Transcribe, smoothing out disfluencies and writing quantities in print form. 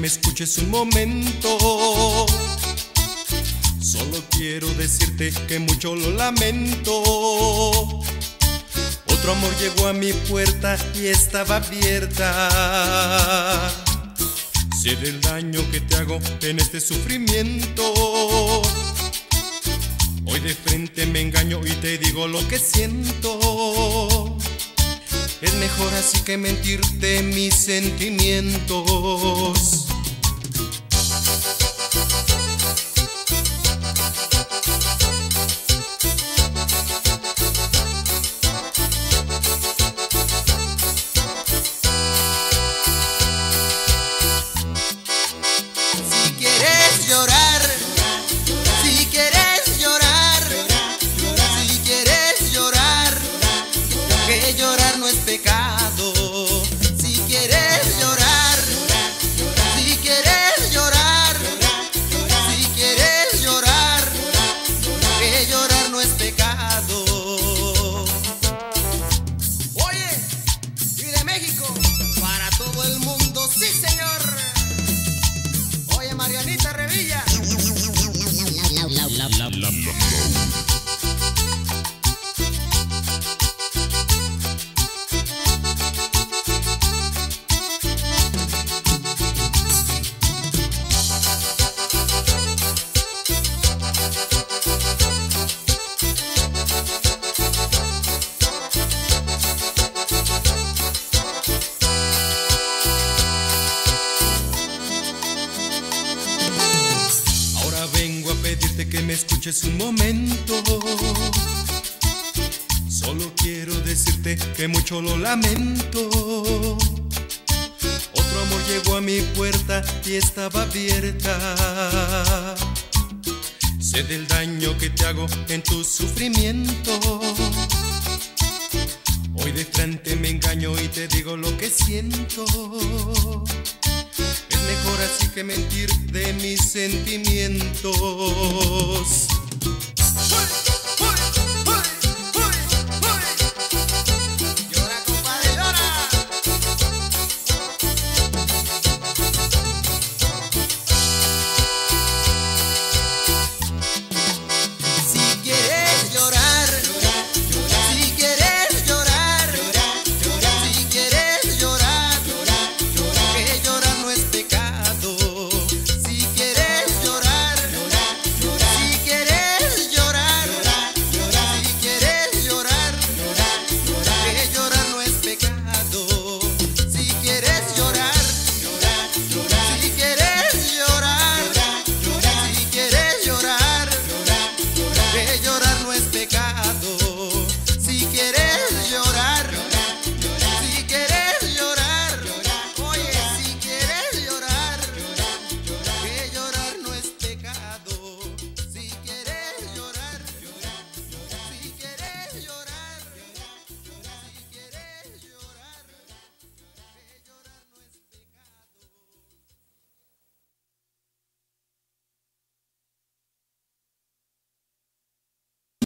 me escuches un momento. Solo quiero decirte que mucho lo lamento. Otro amor llegó a mi puerta y estaba abierta. Sé del daño que te hago en este sufrimiento. Hoy de frente me engaño y te digo lo que siento. Es mejor así que mentirte mis sentimientos. Llorar no es pecado. Si quieres llorar, si quieres llorar, si quieres llorar, que llorar no es pecado. Oye, y de México para todo el mundo, sí señor. Oye, Marianita Revilla. Vengo a pedirte que me escuches un momento. Solo quiero decirte que mucho lo lamento. Otro amor llegó a mi puerta y estaba abierta. Sé del daño que te hago en tu sufrimiento. Hoy de frente me engaño y te digo lo que siento. Es mejor así que mentir de mis sentimientos.